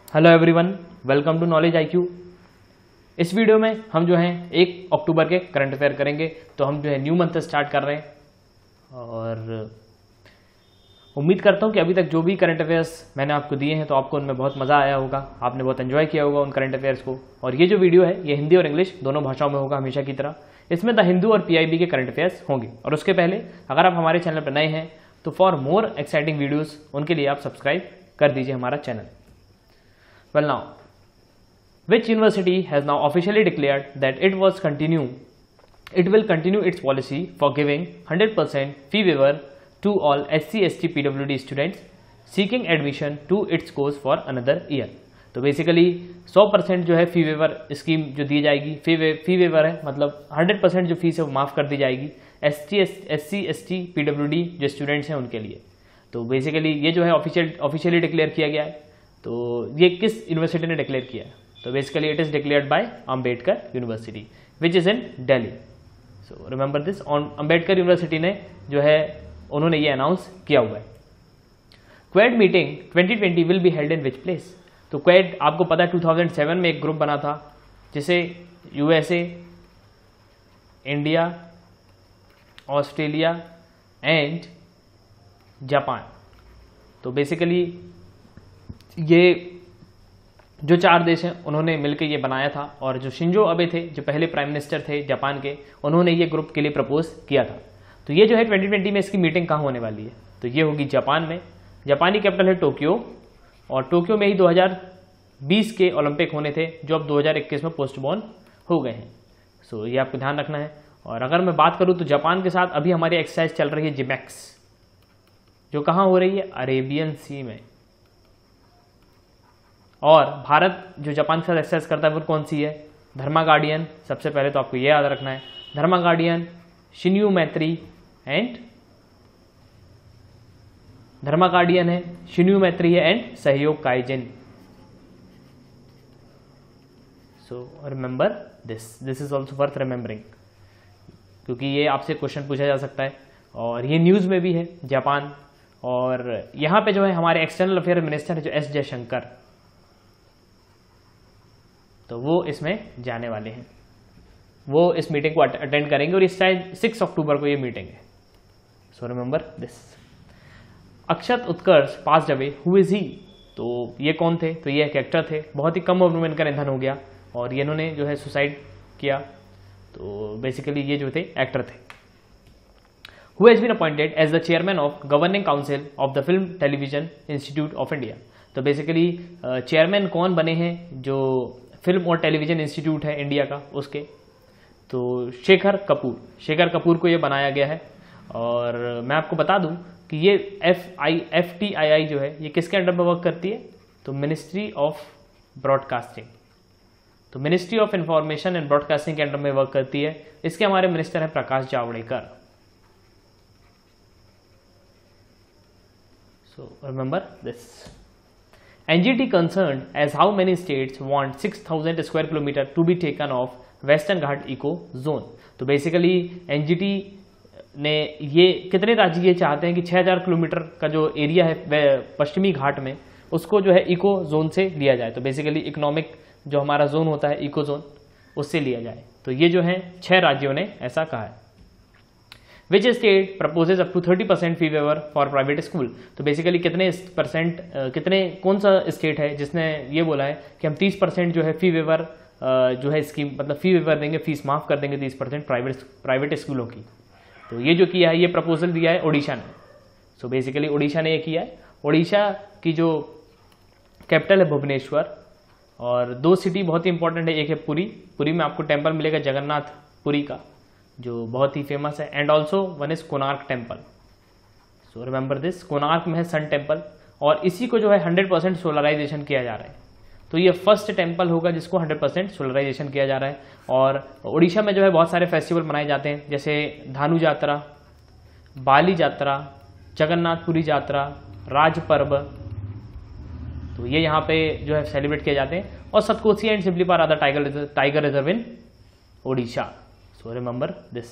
Hello everyone, welcome to knowledge IQ. इस video में हम जो हैं 1 अक्टूबर के करंट अफेयर करेंगे। तो हम जो है न्यू मंथ स्टार्ट कर रहे हैं और उम्मीद करता हूं कि अभी तक जो भी करंट अफेयर्स मैंने आपको दिए हैं तो आपको उनमें बहुत मज़ा आया होगा, आपने बहुत एंजॉय किया होगा उन करंट अफेयर्स को। और ये जो वीडियो है ये हिंदी और इंग्लिश दोनों भाषाओं में होगा हमेशा की तरह। इसमें द हिंदू और पीआईबी के करंट अफेयर्स होंगे। और उसके पहले अगर आप हमारे चैनल पर नए हैं तो फॉर मोर एक्साइटिंग वीडियोज़ उनके लिए आप सब्सक्राइब कर दीजिए हमारा channel. Well now, which university has now officially declared that it will continue its policy for giving 100% fee waiver to all SC/ST PWD students seeking admission to its course for another year। तो basically 100% जो है फी waiver scheme जो दी जाएगी, फी waiver है मतलब 100% जो fees है वो माफ़ कर दी जाएगी SC/ST PWD जो स्टूडेंट्स हैं उनके लिए। तो बेसिकली ये जो है ऑफिशियली डिक्लेयर किया गया है। तो ये किस यूनिवर्सिटी ने डिक्लेयर किया है? तो basically it is declared by Ambedkar university which is in Delhi. So remember this, Ambedkar university ने जो है उन्होंने ये अनाउंस किया हुआ है। Quad meeting 2020 will be held in which place? तो क्वेड आपको पता है 2007 में एक ग्रुप बना था जिसे USA, India, Australia and Japan, तो बेसिकली ये जो 4 देश हैं उन्होंने मिलकर ये बनाया था। और जो शिंजो अबे थे जो पहले प्राइम मिनिस्टर थे जापान के, उन्होंने ये ग्रुप के लिए प्रपोज किया था। तो ये जो है 2020 में इसकी मीटिंग कहाँ होने वाली है? तो ये होगी जापान में। जापानी कैपिटल है टोक्यो और टोक्यो में ही 2020 के ओलंपिक होने थे जो अब 2021 में पोस्टपोन हो गए हैं। सो ये आपको ध्यान रखना है। और अगर मैं बात करूँ तो जापान के साथ अभी हमारी एक्सरसाइज चल रही है जिमैक्स, जो कहाँ हो रही है? अरेबियन सी में। और भारत जो जापान के साथ एक्सरसाइज करता है वो कौन सी है? धर्मा गार्डियन। सबसे पहले तो आपको ये याद रखना है, Dharma guardian, Shinyuu Maitri and Dharma guardian है, शिन्यू मैत्री है and Sahyog Kaijin. So remember this is also worth remembering, क्योंकि ये आपसे क्वेश्चन पूछा जा सकता है और ये न्यूज़ में भी है जापान। और यहाँ पे जो है हमारे एक्सटर्नल अफेयर मिनिस्टर है जो एस जयशंकर, तो वो इसमें जाने वाले हैं, वो इस मीटिंग को अटेंड करेंगे और इस टाइम 6 अक्टूबर को ये मीटिंग है। So remember this. Akshat Utkarsh passed away, who is he? तो ये कौन थे? तो ये एक एक्टर थे, बहुत ही कम उम्र में इनका निधन हो गया और ये इन्होंने जो है सुसाइड किया। तो बेसिकली ये जो थे एक्टर थे। Who has been appointed as the chairman of governing council of the film television institute of India? तो बेसिकली चेयरमैन कौन बने हैं जो फिल्म और टेलीविजन इंस्टीट्यूट है इंडिया का उसके? तो शेखर कपूर को ये बनाया गया है। और मैं आपको बता दूं कि ये FTII जो है ये किसके अंडर में वर्क करती है? तो मिनिस्ट्री ऑफ ब्रॉडकास्टिंग, तो ministry of information and broadcasting के अंडर में वर्क करती है। इसके हमारे मिनिस्टर हैं Prakash Javadekar. So remember this. NGT concerned as how many states want 6,000 square kilometer to be taken off Western Ghat Eco Zone? तो basically NGT ने ये कितने राज्य ये चाहते हैं कि 6,000 किलोमीटर का जो एरिया है पश्चिमी घाट में उसको जो है इको जोन से लिया जाए। तो बेसिकली इकोनॉमिक जो हमारा जोन होता है इको जोन उससे लिया जाए। तो ये जो है 6 राज्यों ने ऐसा कहा है। Which state proposes up to 30% fee waiver for private school? तो बेसिकली कौन सा स्टेट है जिसने ये बोला है कि हम 30% जो है फी वेवर जो है स्कीम मतलब फी वेवर देंगे, फीस माफ कर देंगे 30% प्राइवेट स्कूलों की। तो ये जो किया है ये प्रपोजल दिया है ओडिशा ने। सो बेसिकली ओडिशा ने ये किया है। ओडिशा की जो कैपिटल है भुवनेश्वर और 2 सिटी बहुत ही इंपॉर्टेंट है, एक है पुरी में आपको टेम्पल मिलेगा जगन्नाथ पुरी का जो बहुत ही फेमस है, and also one is Konark temple. So remember this, Konark में है सन टेम्पल और इसी को जो है 100% सोलराइजेशन किया जा रहा है। तो ये फर्स्ट टेम्पल होगा जिसको 100% सोलराइजेशन किया जा रहा है। और उड़ीसा में जो है बहुत सारे फेस्टिवल मनाए जाते हैं जैसे धानु यात्रा, बाली यात्रा, जगन्नाथपुरी यात्रा, राज पर्व, तो ये यहाँ पे जो है सेलिब्रेट किए जाते हैं। और Satkosia and Similipal are the tiger reserve in Odisha. So remember this.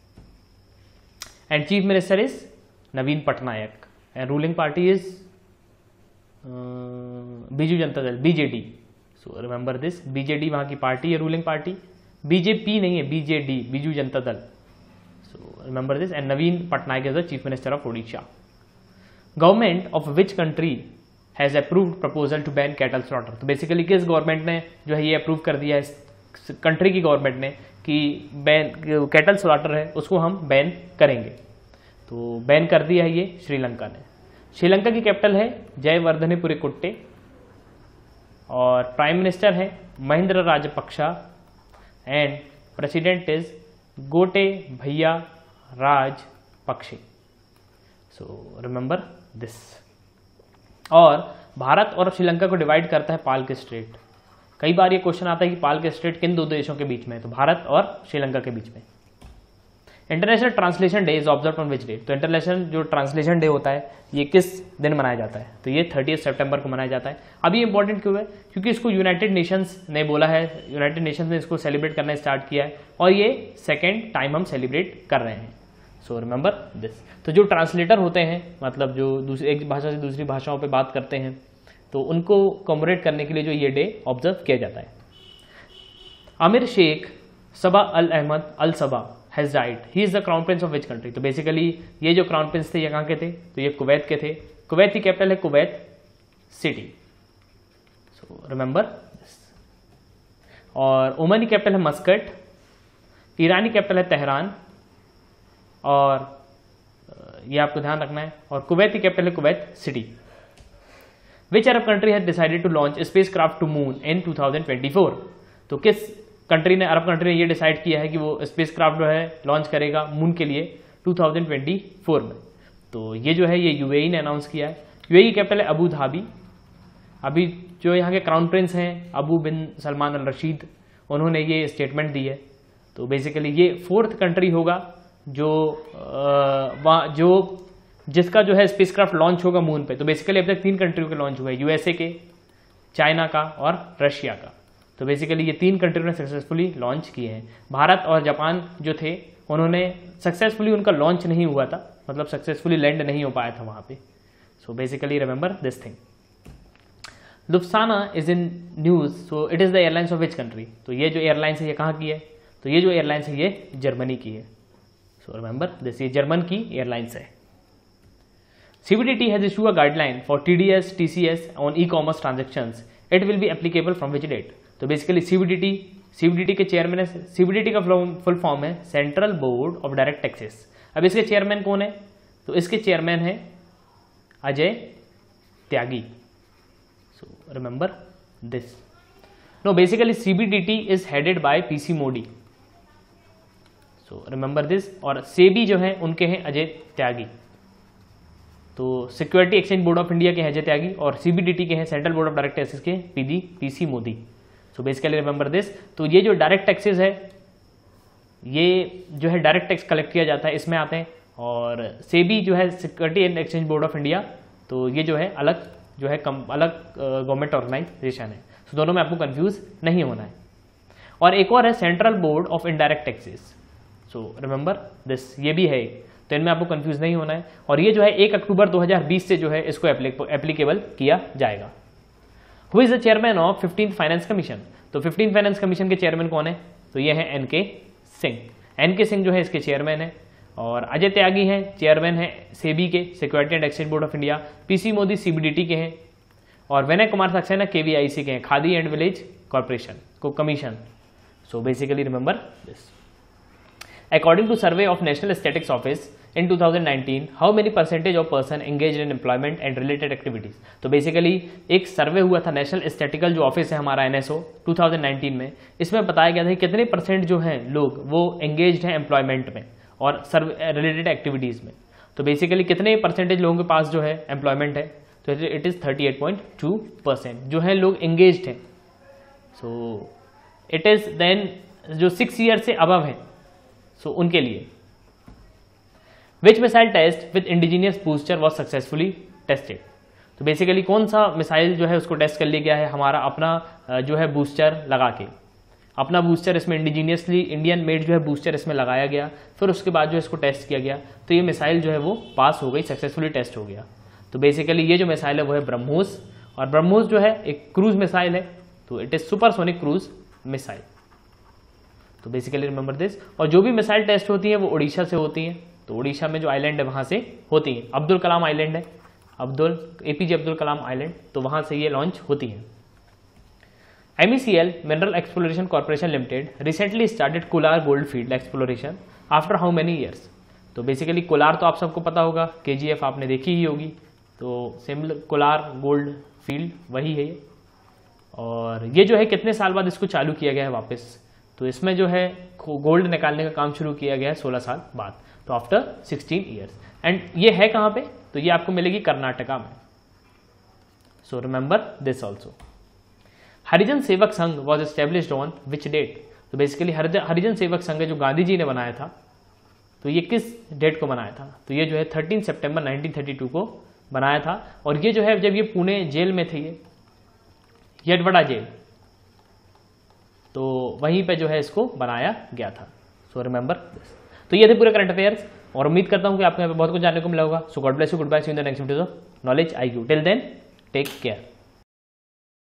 And Chief Minister is Naveen Patnaik and ruling party is Biju Janata Dal, BJD. So remember this, BJD वहाँ की पार्टी है, रूलिंग पार्टी। बीजेपी नहीं है, BJD, Biju Janata Dal. So remember this. And Naveen Patnaik is the chief minister of Odisha. Government of which country has approved proposal to ban cattle slaughter. तो basically किस government ने जो है ये अप्रूव कर दिया है, कंट्री की गवर्नमेंट ने, कि बैन कैटल स्लॉटर है उसको हम बैन करेंगे। तो बैन कर दिया है ये श्रीलंका ने। श्रीलंका की कैपिटल है जयवर्धनेपुरी कुट्टे और प्राइम मिनिस्टर है Mahinda Rajapaksa and president is Gotabaya Rajapaksa. So remember this. और भारत और श्रीलंका को डिवाइड करता है पाल्क स्ट्रेट। कई बार ये क्वेश्चन आता है कि पाल्क स्ट्रेट किन दो देशों के बीच में है, तो भारत और श्रीलंका के बीच में। International translation day is observe on which day. तो इंटरनेशनल जो ट्रांसलेशन डे होता है ये किस दिन मनाया जाता है, तो ये 30 सितंबर को मनाया जाता है। अब ये इंपॉर्टेंट क्यों है, क्योंकि इसको यूनाइटेड नेशंस ने बोला है, यूनाइटेड नेशंस ने इसको सेलिब्रेट करना स्टार्ट किया है और ये सेकेंड टाइम हम सेलिब्रेट कर रहे हैं। So remember this. तो जो ट्रांसलेटर होते हैं, मतलब जो दूसरी एक भाषा से दूसरी भाषाओं पे बात करते हैं, तो उनको कॉमरेट करने के लिए जो ये डे ऑब्जर्व किया जाता है। Emir Sheikh Sabah Al Ahmad Al Sabah has died, he is the crown prince of which country. तो बेसिकली ये जो क्राउन प्रिंस थे ये कहाँ के थे, तो ये कुवैत के थे। कुवैत की कैपिटल है Kuwait city. So remember this. और ओमान की कैपिटल है मस्कट, ईरानी कैपिटल है तेहरान, और ये आपको ध्यान रखना है। और कुवैत की कैपिटल है Kuwait city. Which Arab country has decided to launch space craft to moon in 2024। तो किस कंट्री ने, अरब कंट्री ने ये डिसाइड किया है कि वो स्पेस क्राफ्ट जो है लॉन्च करेगा मून के लिए 2024 में। तो ये जो है ये यूएई ने अनाउंस किया है। यूएई की कैपिटल है अबू धाबी। अभी जो यहाँ के क्राउन प्रिंस हैं अबू बिन सलमान अल रशीद, उन्होंने ये स्टेटमेंट दी है। तो बेसिकली ये 4th कंट्री होगा जो जिसका जो है स्पेसक्राफ्ट लॉन्च होगा मून पे। तो बेसिकली अब तक 3 कंट्रियों के लॉन्च हुए, यूएसए के, चाइना का और रशिया का। तो बेसिकली ये 3 कंट्रियों ने सक्सेसफुली लॉन्च किए हैं। भारत और जापान जो थे उन्होंने सक्सेसफुली, उनका लॉन्च नहीं हुआ था, मतलब सक्सेसफुली लैंड नहीं हो पाया था वहाँ पे। So basically remember this thing. Lufthansa is in news, so it is the airlines of which country. तो ये जो एयरलाइंस है ये कहाँ की है, तो ये जो एयरलाइंस है ये जर्मनी की है। सो रिमेंबर दिस, ये जर्मन की एयरलाइंस है। CBDT has issued a guideline for TDS, TCS on e-commerce transactions. It will be applicable from which date? तो बेसिकली CBDT के चेयरमैन है, CBDT का फुल फॉर्म है central board of direct taxes. अब इसके chairman कौन है, तो इसके चेयरमैन है Ajay Tyagi. So remember this. No, basically CBDT is headed by PC Modi. So remember this. और सेबी जो है उनके हैं अजय त्यागी। तो security exchange board of India के हैं अजय त्यागी और CBDT के हैं central board of direct taxes के PC Modi. So basically remember this. तो ये जो डायरेक्ट टैक्सेस है, ये जो है डायरेक्ट टैक्स कलेक्ट किया जाता है, इसमें आते हैं। और सेबी जो है security and exchange board of India, तो ये जो है अलग जो है अलग गवर्नमेंट ऑर्गेनाइजेशन है। तो दोनों में आपको कंफ्यूज नहीं होना है। और एक और है central board of indirect taxes. So remember this, ये भी है, तो इनमें आपको कंफ्यूज नहीं होना है। और ये जो है 1 अक्टूबर 2020 से जो है इसको एप्लीकेबल किया जाएगा। Who is the chairman of 15th finance commission. तो 15th फाइनेंस कमीशन के चेयरमैन कौन है, तो ये है NK सिंह। NK सिंह जो है इसके चेयरमैन है। और अजय त्यागी हैं चेयरमैन है सेबी के, security and exchange board of India. PC Modi CBDT के हैं। और विनय कुमार सक्सेना KVIC के हैं, खादी एंड विलेज कॉर्पोरेशन को commission. So basically remember this. According to survey of National Statistics Office in 2019, how many percentage of person engaged in employment and related activities? तो बेसिकली एक survey हुआ था नेशनल स्टैटिकल जो office है हमारा NSO 2019 में, इसमें बताया गया था कि कितने % जो हैं लोग वो एंगेज्ड हैं एम्प्लॉयमेंट में और रिलेटेड एक्टिविटीज़ में। तो बेसिकली कितने % लोगों के पास जो है एम्प्लॉयमेंट है, तो इट इज़ 38.2% जो है लोग एंगेज्ड हैं। सो इट इज़ देन जो 6 ईयर से अबव है, सो उनके लिए। Which missile test with indigenous booster was successfully tested. तो बेसिकली कौन सा मिसाइल जो है उसको टेस्ट कर लिया गया है, हमारा अपना जो है बूस्टर लगा के, अपना बूस्टर इसमें इंडिजीनियसली इंडियन मेड जो है बूस्टर इसमें लगाया गया, फिर उसके बाद जो इसको टेस्ट किया गया, तो ये मिसाइल जो है वो पास हो गई, सक्सेसफुली टेस्ट हो गया। तो बेसिकली ये जो मिसाइल है वो है ब्रह्मोस, और ब्रह्मोस जो है एक क्रूज मिसाइल है, तो it is supersonic cruise missile. तो बेसिकली रिमेंबर दिस। और जो भी मिसाइल टेस्ट होती है वो उड़ीसा से होती है, तो उड़ीसा में जो आइलैंड है वहां से होती है। अब्दुल कलाम आइलैंड है, एपीजे अब्दुल कलाम आइलैंड, तो वहां से ये लॉन्च होती है। MECL mineral exploration corporation limited recently started Kolar gold field exploration after how many years. तो बेसिकली कोलार तो आप सबको पता होगा, KGF आपने देखी ही होगी, तो सिमिलर कोलार गोल्ड फील्ड वही है ये। और ये जो है कितने साल बाद इसको चालू किया गया है वापस, तो इसमें जो है गोल्ड निकालने का काम शुरू किया गया है 16 साल बाद, तो आफ्टर 16 ईयर्स। एंड ये है कहाँ पे, तो ये आपको मिलेगी कर्नाटका में। So remember this also. Harijan Sevak Sangh was established on which date. तो बेसिकली हरिजन सेवक संघ जो गांधी जी ने बनाया था, तो ये किस डेट को बनाया था, तो ये जो है 13 सितंबर 1932 को बनाया था। और ये जो है जब ये पुणे जेल में थे, ये येडवड़ा जेल, तो वहीं पे जो है इसको बनाया गया था। So remember this. तो ये थे पूरे करंट अफेयर्स, और उम्मीद करता हूँ कि आपको यहाँ पे बहुत कुछ जानने को मिला होगा। So God bless you, good bye, see you in the next video of knowledge IQ। Till then take care.